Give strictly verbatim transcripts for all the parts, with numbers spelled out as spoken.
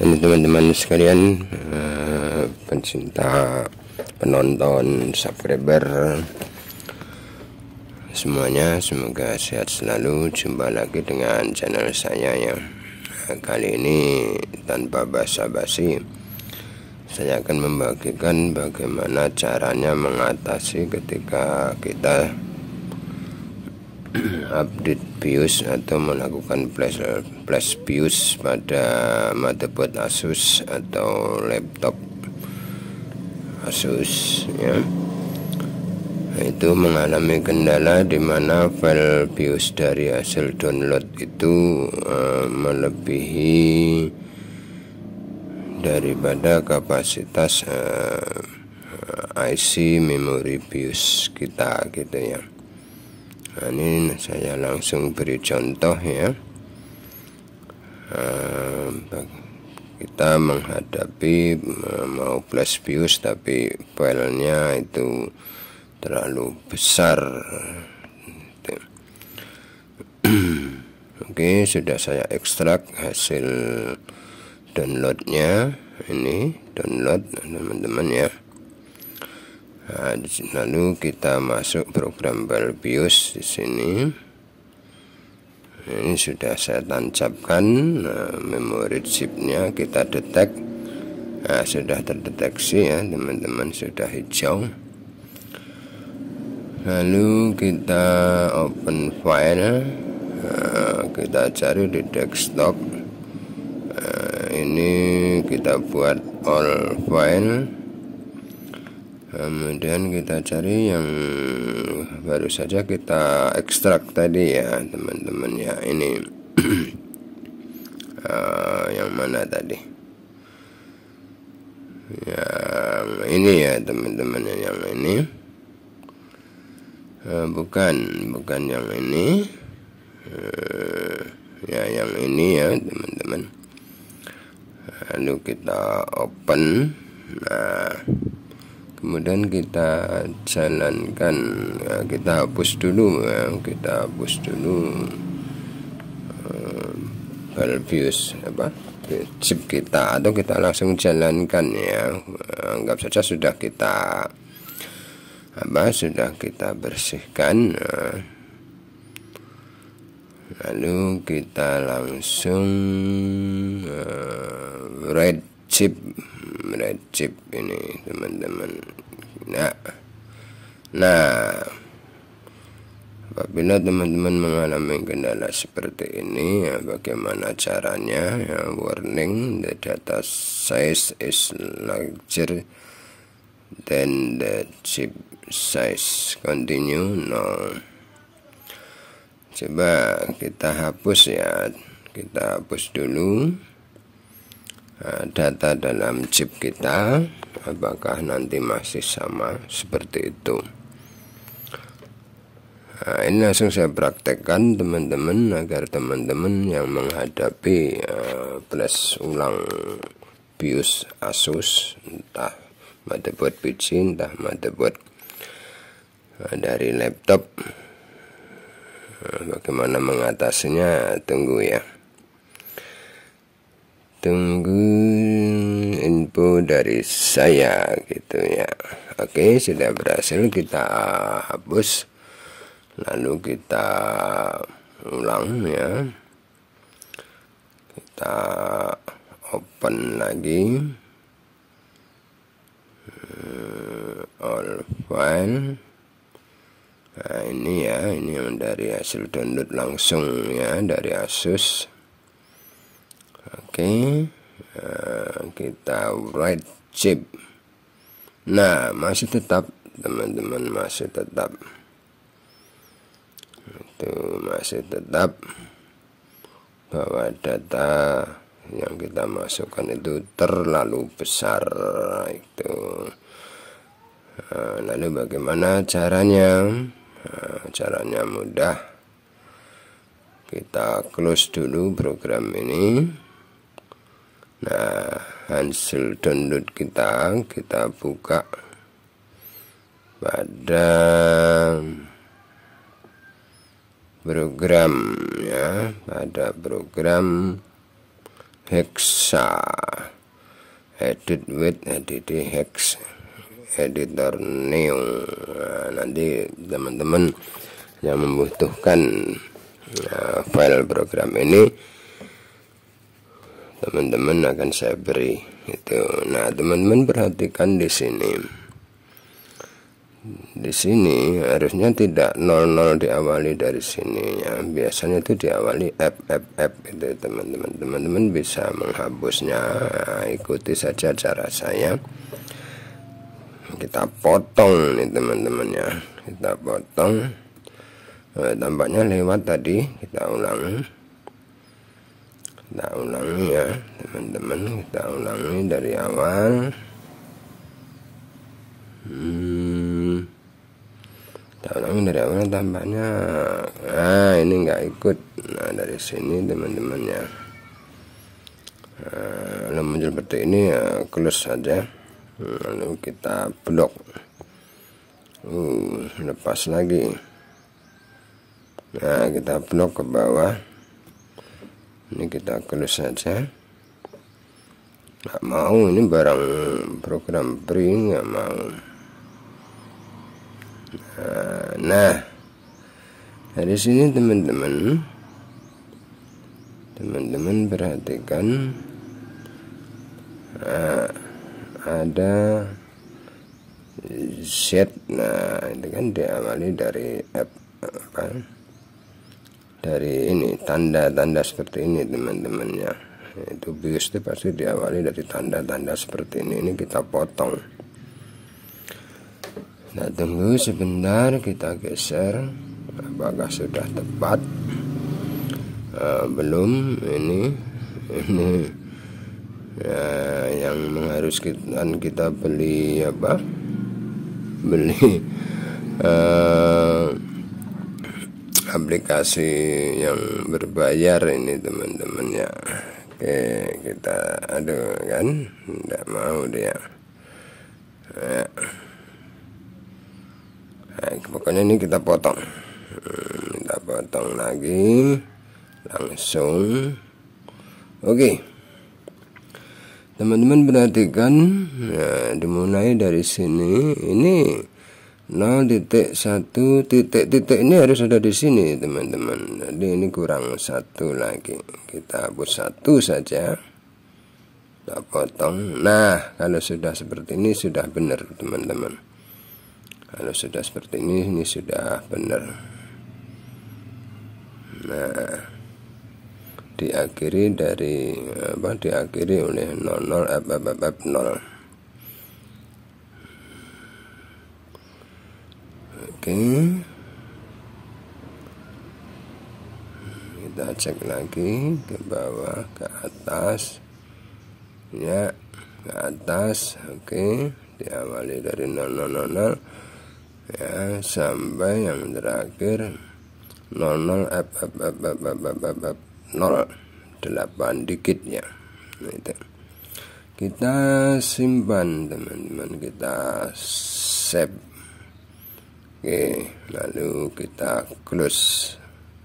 Ini teman-teman sekalian, uh, pencinta, penonton, subscriber semuanya, semoga sehat selalu. Jumpa lagi dengan channel saya ya. Nah, kali ini tanpa basa-basi, saya akan membagikan bagaimana caranya mengatasi ketika kita update BIOS atau melakukan flash flash BIOS pada motherboard Asus atau laptop Asus ya. Nah, itu mengalami kendala di mana file BIOS dari hasil download itu uh, melebihi daripada kapasitas uh, I C memori BIOS kita gitu ya. Nah, ini saya langsung beri contoh ya. Uh, kita menghadapi uh, mau flash BIOS tapi filenya itu terlalu besar. Oke, sudah saya ekstrak hasil downloadnya. Ini download teman-teman ya. Nah, lalu kita masuk program file BIOS di sini. Ini sudah saya tancapkan. Nah, memori chipnya kita detek. Nah, sudah terdeteksi ya teman-teman, sudah hijau. Lalu kita open file. Nah, kita cari di desktop. Nah, ini kita buat all file. Kemudian kita cari yang baru saja kita ekstrak tadi ya teman-teman ya. Ini uh, yang mana tadi? Yang ini ya teman-teman, yang ini uh, bukan bukan yang ini uh, ya yang ini ya teman-teman. Lalu kita open. Nah, kemudian kita jalankan ya, kita hapus dulu ya, kita hapus dulu uh, file BIOS apa chip kita, atau kita langsung jalankan ya. Anggap saja sudah kita apa sudah kita bersihkan. Nah, lalu kita langsung uh, write chip red chip ini teman-teman. Nah, nah apabila teman-teman mengalami kendala seperti ini ya, bagaimana caranya ya? Warning, the data size is larger than the chip size. Continue. No. Coba kita hapus ya, kita hapus dulu data dalam chip kita, apakah nanti masih sama seperti itu. Nah, ini langsung saya praktekkan teman-teman, agar teman-teman yang menghadapi uh, flash ulang BIOS Asus, entah motherboard P C, entah motherboard uh, dari laptop, uh, bagaimana mengatasinya, tunggu ya. Tunggu info dari saya gitu ya. Oke, sudah berhasil kita hapus. Lalu kita ulang ya. Kita open lagi. All file. Nah, ini ya, ini yang dari hasil download langsung ya dari Asus. Oke, uh, kita write chip. Nah, masih tetap teman-teman, masih tetap itu masih tetap bahwa data yang kita masukkan itu terlalu besar itu. Uh, lalu bagaimana caranya? Uh, caranya mudah. Kita close dulu program ini. Nah, hasil download kita kita buka pada program ya, pada program Hexa edit with edit hex editor neo. Nah, nanti teman-teman yang membutuhkan uh, file program ini, teman-teman akan saya beri itu. Nah, teman-teman perhatikan di sini. Di sini harusnya tidak nol nol diawali dari sini ya. Biasanya itu diawali F F F itu teman-teman. Teman-teman bisa menghapusnya, ikuti saja cara saya. Kita potong nih teman-teman ya. Kita potong. Nah, tampaknya lewat tadi. Kita ulangi. Kita ulangi ya teman-teman. Kita ulangi dari awal. Hmm, kita ulangi dari awal tampaknya. Nah, ini nggak ikut. Nah, dari sini teman-teman ya. Nah, kalau muncul seperti ini ya close saja. Lalu kita blok. Uh, lepas lagi. Nah, kita blok ke bawah. Ini kita close saja. Nggak mau, ini barang program free, nggak mau. Nah, dari sini teman-teman, teman-teman perhatikan, nah, ada Z. Nah, itu kan diawali dari F, apa? Dari ini tanda-tanda seperti ini teman-teman ya. Itu BIOS itu pasti diawali dari tanda-tanda seperti ini. Ini kita potong. Nah, tunggu sebentar, kita geser. Apakah sudah tepat? Uh, belum. Ini ini ya, yang mengharuskan kita beli apa? Beli uh, aplikasi yang berbayar ini teman-teman ya. Oke, kita aduh kan tidak mau dia ya. Nah, pokoknya ini kita potong. hmm, kita potong lagi langsung. Oke teman-teman perhatikan. Nah, dimulai dari sini. Ini nol titik satu titik titik ini harus ada di sini teman-teman. Jadi ini kurang satu lagi. Kita hapus satu saja. Kita potong. Nah, kalau sudah seperti ini sudah benar teman-teman. Kalau sudah seperti ini, ini sudah benar. Nah, diakhiri dari apa? Diakhiri oleh nol nol F F F F nol. Oke, kita cek lagi ke bawah, ke atas ya, ke atas. Oke, diawali dari nol nol nol nol ya sampai yang terakhir nol nol F F F F F F F nol delapan dikit ya. Nah, itu kita simpan teman-teman, kita save. Oke, lalu kita close.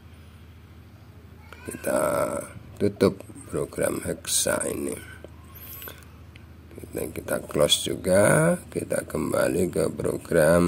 Kita tutup program Hexa ini. Kita, kita close juga. Kita kembali ke program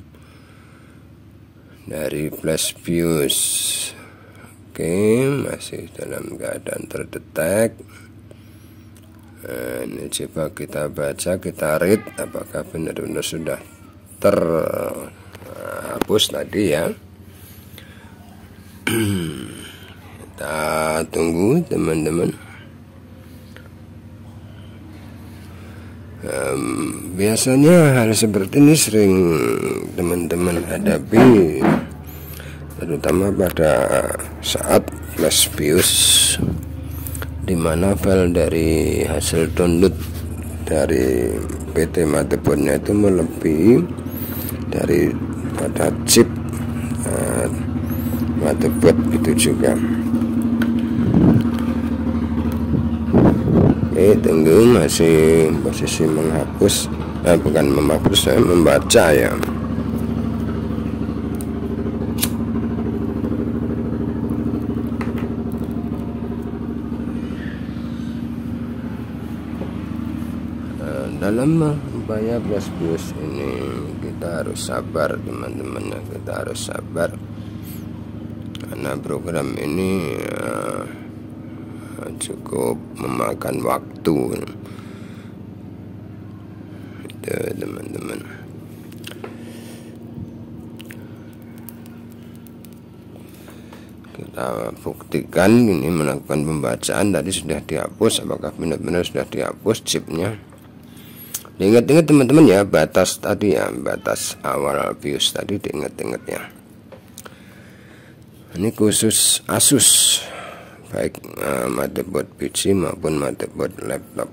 dari Flash BIOS. Oke, masih dalam keadaan terdetek. Nah, ini coba kita baca, kita read apakah benar-benar sudah ter hapus tadi ya. Kita tunggu teman-teman. um, biasanya hal seperti ini sering teman-teman hadapi, terutama pada saat Flash BIOS, dimana file dari hasil download dari P T motherboardnya itu melebihi dari pada chip uh, motherboard itu juga. Oke, tunggu, masih posisi menghapus, eh, bukan menghapus, saya membaca ya. dalam upaya plus BIOS ini kita harus sabar teman-teman ya, kita harus sabar karena program ini uh, cukup memakan waktu itu teman-teman. Kita buktikan ini melakukan pembacaan tadi sudah dihapus, apakah benar-benar sudah dihapus chipnya. Diingat-ingat teman-teman ya, batas tadi ya, batas awal BIOS tadi diingat-ingat ya. Ini khusus Asus, baik uh, motherboard P C maupun motherboard laptop.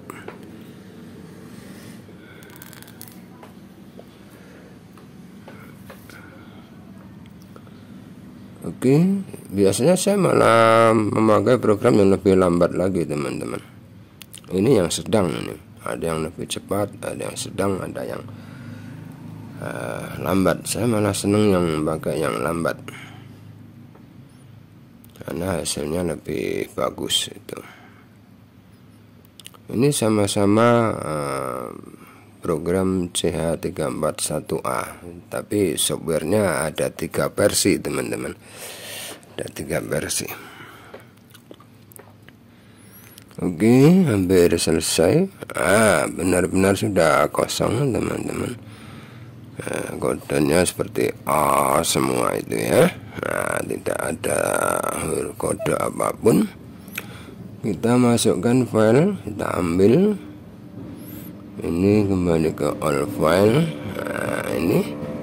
Oke, biasanya saya malah memakai program yang lebih lambat lagi teman-teman. Ini yang sedang ini. Ada yang lebih cepat, ada yang sedang, ada yang uh, lambat. Saya malah seneng yang pakai yang lambat karena hasilnya lebih bagus itu. Ini sama-sama uh, program C H tiga empat satu A, tapi softwarenya ada tiga versi teman-teman. Ada tiga versi. Oke, hampir selesai. Ah, benar-benar sudah kosong teman-teman. Nah, kodenya seperti A semua itu ya. Nah, tidak ada huruf kode apapun. Kita masukkan file, kita ambil. Ini kembali ke all file. Nah, ini,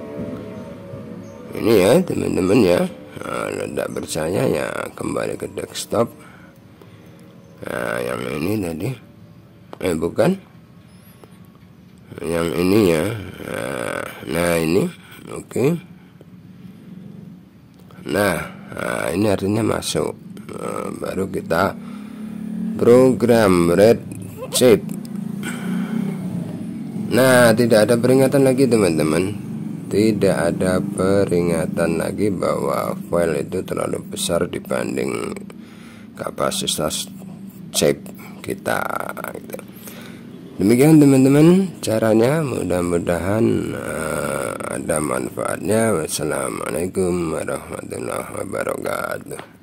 ini ya teman-teman ya. Nah, tidak percaya ya kembali ke desktop. Nah, yang ini tadi, eh bukan, yang ini ya. Nah, nah ini, oke. Okay. Nah, nah, ini artinya masuk. Nah, baru kita program red chip. Nah, tidak ada peringatan lagi teman-teman. Tidak ada peringatan lagi bahwa file itu terlalu besar dibanding kapasitas chip kita gitu. Demikian teman-teman caranya, mudah-mudahan uh, ada manfaatnya. Wassalamualaikum warahmatullahi wabarakatuh.